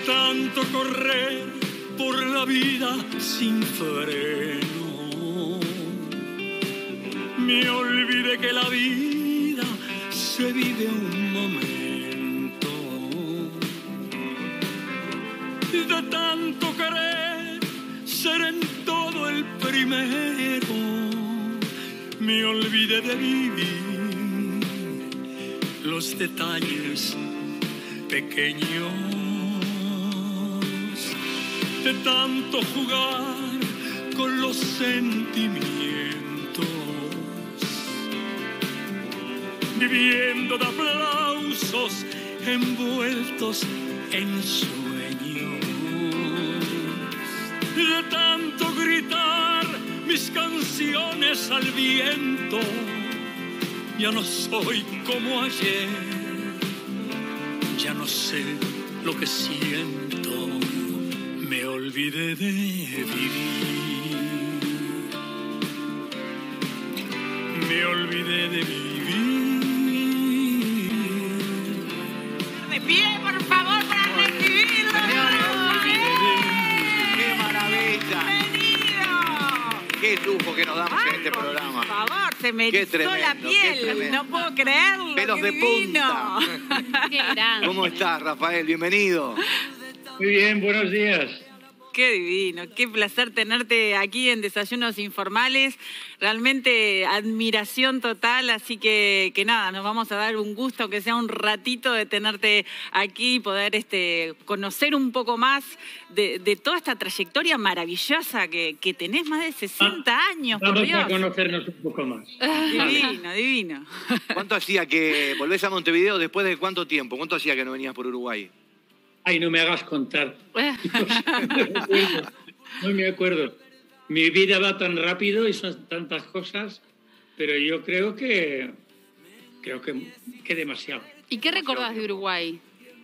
tanto correr por la vida sin freno, me olvidé que la vida se vive un momento. De tanto querer ser en todo el primero, me olvidé de vivir los detalles pequeños. De tanto jugar con los sentimientos, viviendo de aplausos envueltos en sueños. De tanto gritar mis canciones al viento, ya no soy como ayer, ya no sé lo que siento, me olvidé de vivir, me olvidé de vivir. De pie, por favor, para recibirlo. ¡Qué maravilla! ¡Bienvenido! ¡Qué lujo que nos damos en este Por programa! favor, se me Qué erizó tremendo, la qué piel. tremendo. No puedo creerlo. ¡Pelos qué de divino. punta! Qué grande. ¿Cómo estás, Rafael? Bienvenido. Muy bien, buenos días. Qué divino, qué placer tenerte aquí en Desayunos Informales. Realmente admiración total, así que nada, nos vamos a dar un gusto, aunque sea un ratito, de tenerte aquí y poder conocer un poco más de toda esta trayectoria maravillosa que tenés, más de 60 años, por Vamos Dios. a conocernos un poco más. Divino, divino. ¿Cuánto hacía que volvés a Montevideo después de cuánto tiempo? ¿Cuánto hacía que no venías por Uruguay? Ay, no me hagas contar. No me acuerdo. Mi vida va tan rápido y son tantas cosas, pero yo creo que demasiado. ¿Y qué recordás de Uruguay?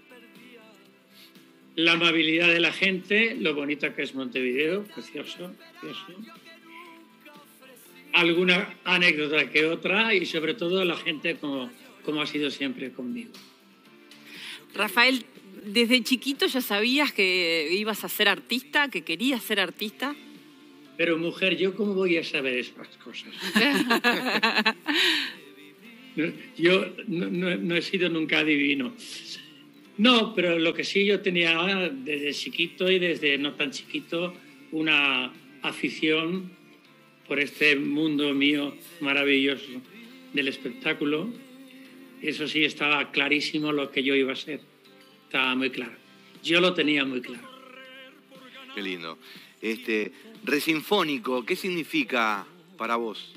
La amabilidad de la gente, lo bonita que es Montevideo, precioso, precioso. Alguna anécdota que otra y sobre todo la gente como ha sido siempre conmigo. Rafael, ¿desde chiquito ya sabías que ibas a ser artista, que querías ser artista? Pero mujer, ¿yo cómo voy a saber esas cosas? Yo no he sido nunca adivino. No, pero lo que sí yo tenía desde chiquito y desde no tan chiquito una afición por este mundo mío maravilloso del espectáculo. Eso sí, estaba clarísimo lo que yo iba a ser. Estaba muy claro. Yo lo tenía muy claro. Qué lindo. Resinfónico, ¿qué significa para vos?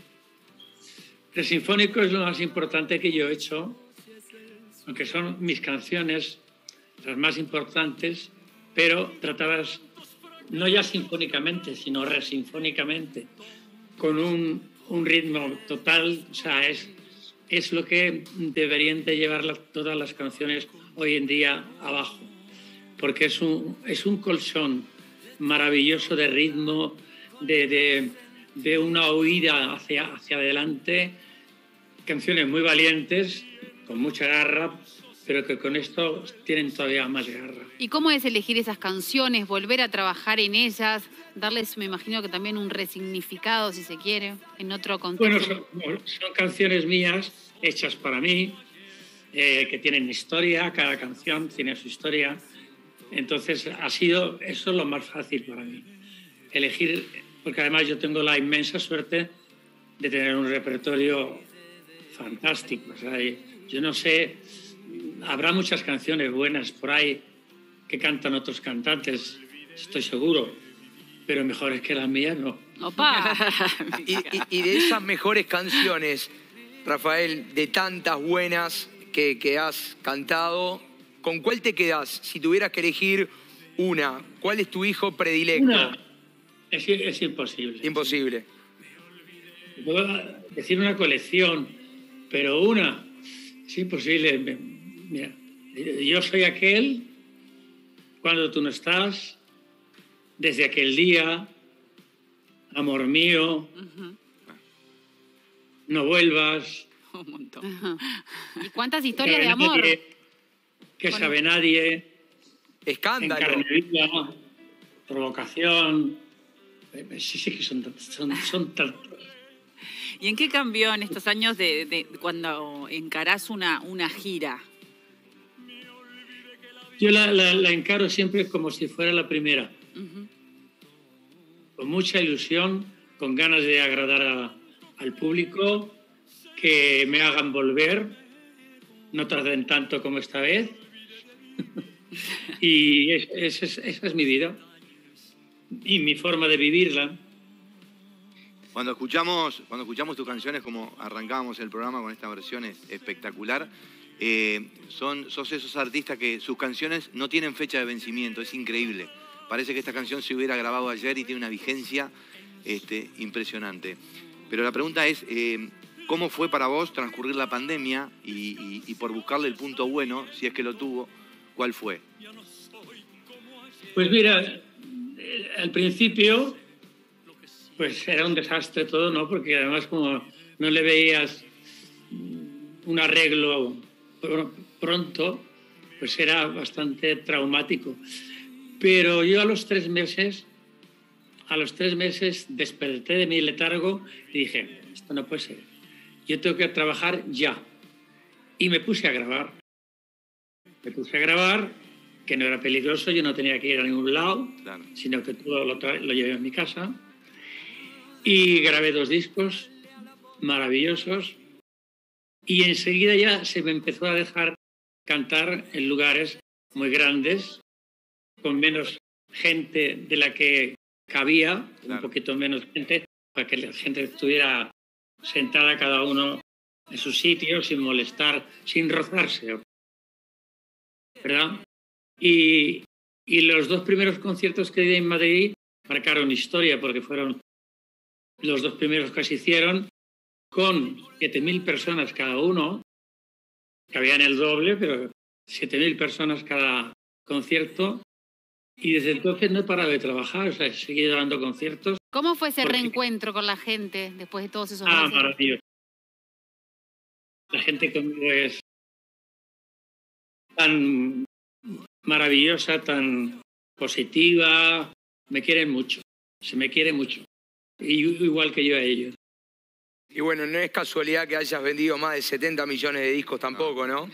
El sinfónico es lo más importante que yo he hecho, aunque son mis canciones las más importantes, pero tratadas no ya sinfónicamente, sino resinfónicamente, con un ritmo total. O sea, es lo que deberían de llevar todas las canciones hoy en día abajo, porque es un colchón maravilloso de ritmo, de una huida hacia adelante, canciones muy valientes, con mucha garra, pero que con esto tienen todavía más garra. ¿Y cómo es elegir esas canciones, volver a trabajar en ellas, darles, me imagino que también un resignificado, si se quiere, en otro contexto? Bueno, son canciones mías, hechas para mí, que tienen historia, cada canción tiene su historia. Entonces eso es lo más fácil para mí, elegir, porque además yo tengo la inmensa suerte de tener un repertorio fantástico. O sea, yo no sé, habrá muchas canciones buenas por ahí que cantan otros cantantes, estoy seguro, pero mejores que las mías no. ¡Opa! Y de esas mejores canciones, Rafael, de tantas buenas que has cantado, ¿con cuál te quedás? Si tuvieras que elegir una, ¿cuál es tu hijo predilecto? Una, es imposible. Imposible. Puedo decir una colección, pero una es imposible. Mira, yo soy aquel cuando tú no estás, desde aquel día, amor mío, no vuelvas. Un montón. ¿Y cuántas historias de amor? Que sabe nadie, Escándalo. Encarnería, provocación. Sí que son tantos. ¿Y en qué cambió en estos años de cuando encarás una gira? Yo la encaro siempre como si fuera la primera. Con mucha ilusión, con ganas de agradar al público, que me hagan volver, no tarden tanto como esta vez. Y esa es mi vida y mi forma de vivirla. Cuando escuchamos tus canciones, como arrancábamos el programa con esta versión espectacular, sos esos artistas que sus canciones no tienen fecha de vencimiento, es increíble. Parece que esta canción se hubiera grabado ayer y tiene una vigencia impresionante. Pero la pregunta es, ¿cómo fue para vos transcurrir la pandemia y por buscarle el punto bueno, si es que lo tuvo, cuál fue? Pues mira, al principio pues era un desastre todo, ¿no? Porque además como no le veías un arreglo pronto, pues era bastante traumático. Pero yo a los 3 meses desperté de mi letargo y dije, esto no puede ser, yo tengo que trabajar ya. Y me puse a grabar. Que no era peligroso, yo no tenía que ir a ningún lado, claro, sino que todo lo llevé a mi casa. Y grabé 2 discos maravillosos y enseguida ya se me empezó a dejar cantar en lugares muy grandes, con menos gente de la que cabía, claro, un poquito menos gente, para que la gente estuviera sentada cada uno en su sitio, sin molestar, sin rozarse, ¿verdad? Y los 2 primeros conciertos que di en Madrid marcaron historia, porque fueron los 2 primeros que se hicieron con 7.000 personas cada uno, que habían el doble, pero 7.000 personas cada concierto. Y desde entonces no he parado de trabajar, o sea, he seguido dando conciertos. ¿Cómo fue ese reencuentro con la gente después de todos esos meses? Maravilloso. La gente conmigo es tan maravillosa, tan positiva, me quieren mucho, se me quiere mucho. Igual que yo a ellos. Y bueno, no es casualidad que hayas vendido más de 70 millones de discos tampoco, ¿no?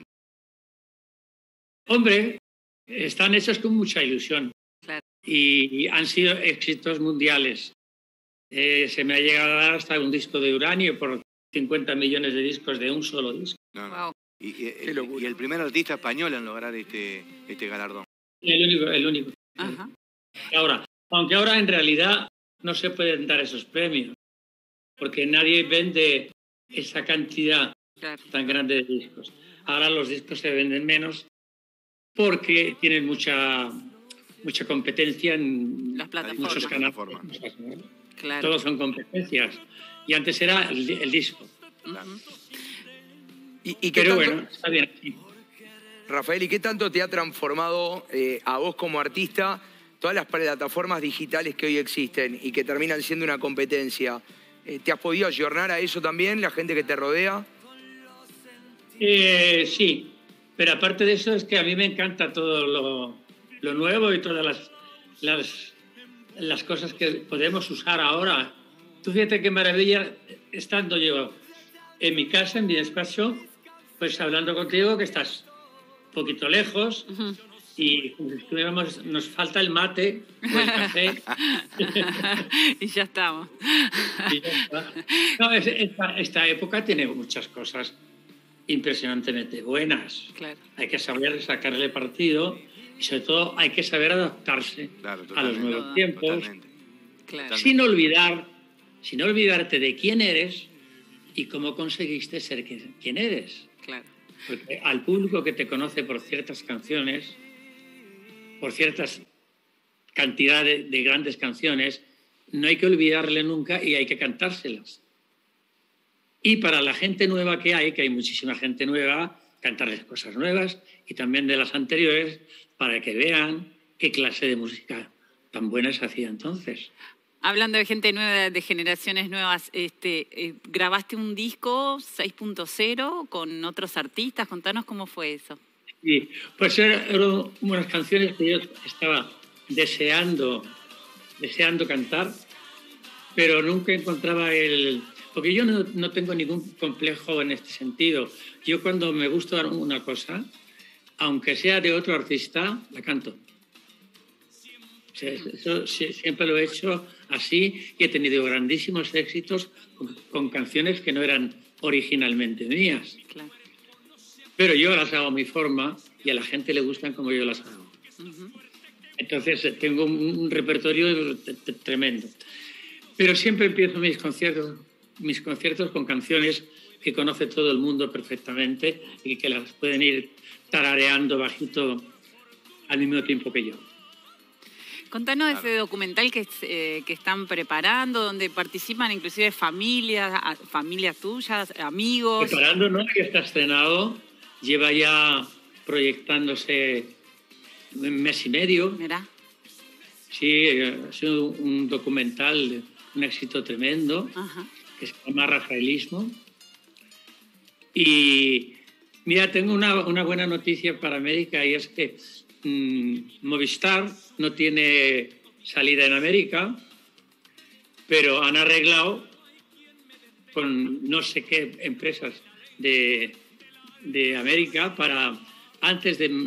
Hombre, están hechos con mucha ilusión. Claro. Y han sido éxitos mundiales. Se me ha llegado a dar hasta un disco de uranio por 50 millones de discos de un solo disco. Wow. Y el primer artista español en lograr este galardón. El único. Ajá. Aunque ahora en realidad no se pueden dar esos premios, porque nadie vende esa cantidad, claro, tan grande de discos. Ahora los discos se venden menos porque tienen mucha competencia en las plataformas, muchos canales. Claro. Todos son competencias. Y antes era el disco. Claro. Pero bueno, está bien así. Rafael, ¿y qué tanto te ha transformado a vos como artista todas las plataformas digitales que hoy existen y que terminan siendo una competencia? ¿Te has podido ayornar a eso también, la gente que te rodea? Sí, pero aparte de eso es que a mí me encanta todo lo nuevo y todas las cosas que podemos usar ahora. Tú fíjate qué maravilla, estando yo en mi casa, en mi despacho, pues hablando contigo, que estás un poquito lejos, y nos falta el mate o el café. Y ya estamos. Y ya está. No, esta época tiene muchas cosas impresionantemente buenas. Claro. Hay que saber sacarle partido y sobre todo hay que saber adaptarse, claro, a los nuevos tiempos, claro, sin olvidarte de quién eres y cómo conseguiste ser quien eres. Claro. Porque al público que te conoce por ciertas canciones, por ciertas cantidades de grandes canciones, no hay que olvidarle nunca y hay que cantárselas. Y para la gente nueva que hay muchísima gente nueva, cantarles cosas nuevas y también de las anteriores para que vean qué clase de música tan buena se hacía entonces. Hablando de gente nueva, de generaciones nuevas, grabaste un disco 6.0 con otros artistas, contanos cómo fue eso. Y pues eran unas canciones que yo estaba deseando cantar, pero nunca encontraba porque yo no tengo ningún complejo en este sentido. Yo cuando me gusta una cosa, aunque sea de otro artista, la canto. O sea, eso siempre lo he hecho así y he tenido grandísimos éxitos con canciones que no eran originalmente mías. Claro. Pero yo las hago a mi forma y a la gente le gustan como yo las hago. Entonces tengo un repertorio tremendo. Pero siempre empiezo mis conciertos con canciones que conoce todo el mundo perfectamente y que las pueden ir tarareando bajito al mismo tiempo que yo. Contanos de ese documental que están preparando, donde participan inclusive familias tuyas, amigos. Preparando, ¿no? Ya está estrenado, lleva ya proyectándose un mes y medio. Mirá. Sí, ha sido un documental, un éxito tremendo, que se llama Rafaelismo. Y mira, tengo una buena noticia para América y es que Movistar no tiene salida en América, pero han arreglado con no sé qué empresas de América para antes de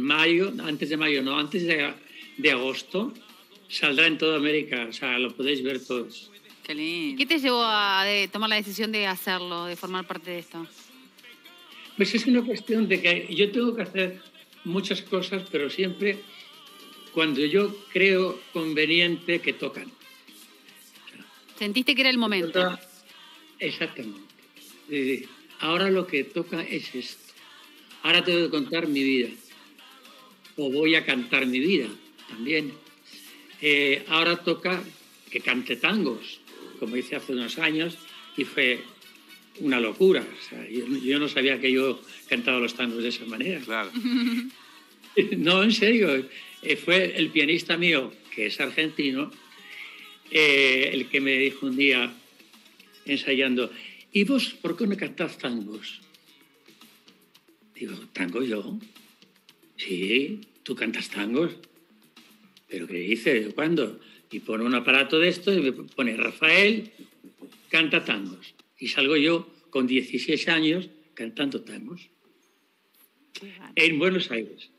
agosto saldrá en toda América, o sea, lo podéis ver todos. Qué lindo. ¿Qué te llevó a tomar la decisión de hacerlo, de formar parte de esto? Pues es una cuestión de que yo tengo que hacer muchas cosas, pero siempre cuando yo creo conveniente que tocan. ¿Sentiste que era el momento? Exactamente. Ahora lo que toca es esto. Ahora tengo que contar mi vida. O voy a cantar mi vida también. Ahora toca que cante tangos, como hice hace unos años, y fue una locura. O sea, yo no sabía que yo cantaba los tangos de esa manera. Claro. No, en serio. Fue el pianista mío, que es argentino, el que me dijo un día, ensayando, ¿y vos por qué no cantás tangos? Digo, ¿tango yo? Sí, ¿tú cantas tangos? ¿Pero qué dices? ¿Cuándo? Y pone un aparato de esto y me pone Rafael, canta tangos. Y salgo yo con 16 años cantando tangos en Buenos Aires.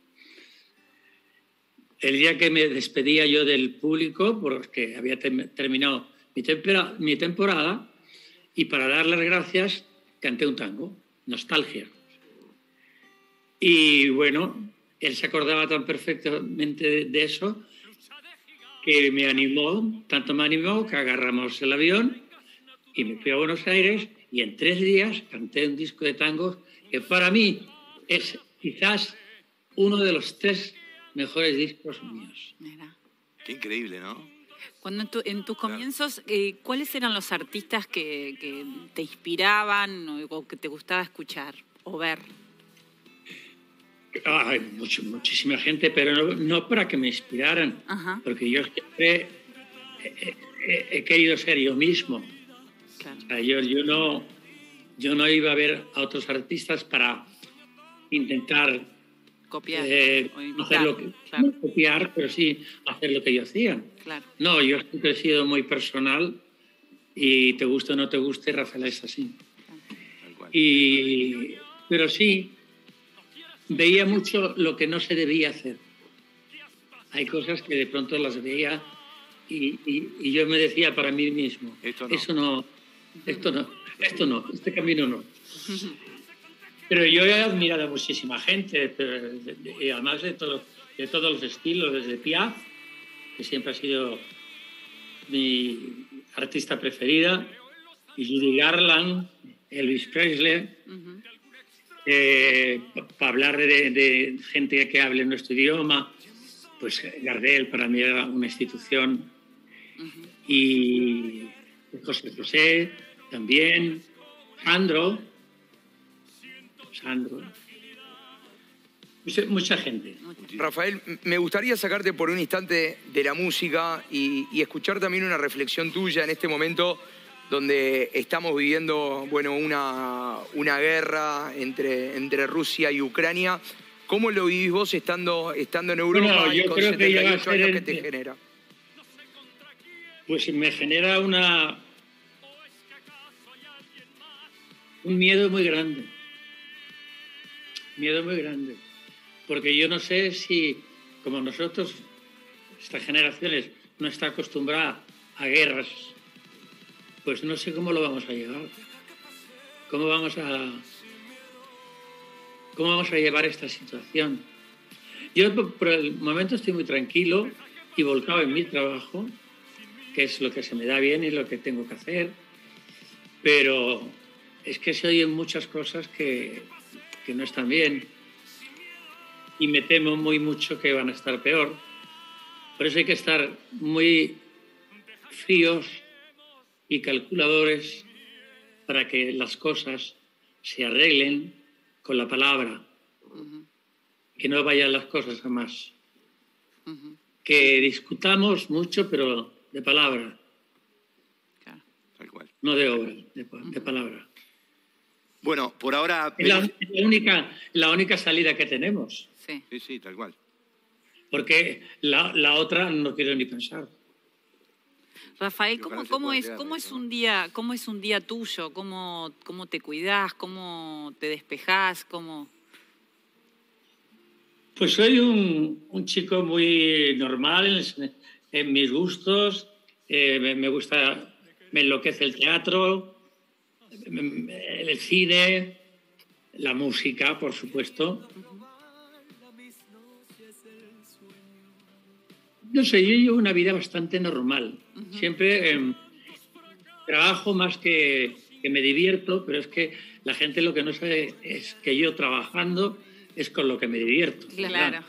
El día que me despedía yo del público, porque había terminado mi temporada, y para dar las gracias canté un tango, Nostalgia. Y bueno, él se acordaba tan perfectamente de eso que me animó, tanto me animó que agarramos el avión y me fui a Buenos Aires y en 3 días canté un disco de tangos que para mí es quizás uno de los 3 mejores discos míos. Mira. Qué increíble, ¿no? Cuando en tus comienzos, ¿cuáles eran los artistas que te inspiraban o que te gustaba escuchar o ver? Hay muchísima gente, pero no para que me inspiraran, porque yo siempre he querido ser yo mismo. Claro. O sea, yo no iba a ver a otros artistas para intentar Copiar. hacer lo que, claro. no copiar, pero sí hacer lo que yo hacía. Claro. No, yo siempre he sido muy personal y te guste o no te guste, Rafael es así. Tal cual. Pero sí, veía mucho lo que no se debía hacer. Hay cosas que de pronto las veía y yo me decía para mí mismo, esto no, este camino no. Pero yo he admirado a muchísima gente, y además de todos los estilos, desde Piaf, que siempre ha sido mi artista preferida, y Judy Garland, Elvis Presley, para hablar de gente que hable nuestro idioma, pues Gardel para mí era una institución, y José José también, Sandro, mucha gente. Rafael, me gustaría sacarte por un instante de la música y escuchar también una reflexión tuya en este momento donde estamos viviendo, bueno, una guerra entre Rusia y Ucrania. ¿Cómo lo vivís vos estando en Europa Bueno, yo y con creo que ya va a 78 ser años que te genera? Pues me genera un miedo muy grande. Miedo muy grande. Porque yo no sé si, como nosotros, estas generaciones, no está acostumbrada a guerras, pues no sé cómo lo vamos a llevar. ¿Cómo vamos a llevar esta situación? Yo por el momento estoy muy tranquilo y volcado en mi trabajo, que es lo que se me da bien y lo que tengo que hacer, pero es que se oyen muchas cosas que no están bien y me temo mucho que van a estar peor. Por eso hay que estar muy fríos y calculadores para que las cosas se arreglen con la palabra, que no vayan las cosas a más. Que discutamos mucho, pero de palabra. Claro. Tal cual. No de obra, de palabra. Bueno, por ahora... Es la única salida que tenemos, Sí. Sí, tal cual. porque la otra no quiero ni pensar. Rafael, Ojalá se ¿cómo pueda es quedar, cómo es un día tuyo? ¿Cómo te cuidás? ¿Cómo te despejás? Pues soy un chico muy normal en mis gustos. Me gusta, me enloquece el teatro, el cine, la música, por supuesto. No sé, yo llevo una vida bastante normal. Siempre trabajo más que me divierto, pero es que la gente lo que no sabe es que yo trabajando es con lo que me divierto. Claro.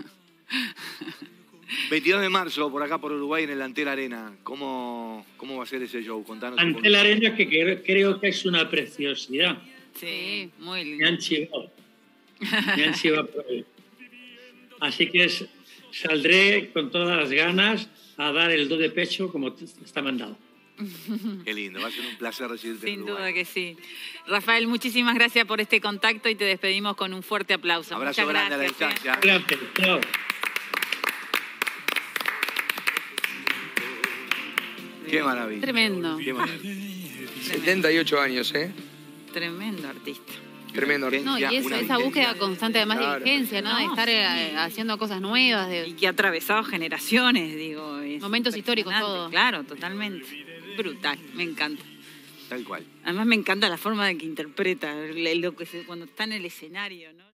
22 de marzo, por acá por Uruguay, en el Antel Arena. ¿Cómo va a ser ese show? Contanos un Ante poquito. la arena, que creo que es una preciosidad. Sí, muy Me lindo. han chivado. Me han chivado por ahí. Así que saldré con todas las ganas a dar el do de pecho como está mandado. Qué lindo, va a ser un placer recibirte en Sin Uruguay. duda que sí. Rafael, muchísimas gracias por este contacto y te despedimos con un fuerte aplauso. Abrazo Muchas grande a la gracias. distancia. Gracias. Chao. Qué maravilla. Tremendo. Qué maravilla. 78 años, ¿eh? Tremendo artista. Tremendo. No, y Una esa vigencia. búsqueda constante además Claro. de vigencia, ¿no? De No, estar haciendo cosas nuevas, y que ha atravesado generaciones, digo. Es Momentos históricos, impresionante. todo. Claro, totalmente. Brutal, me encanta. Tal cual. Además me encanta la forma de que interpreta, cuando está en el escenario, ¿no?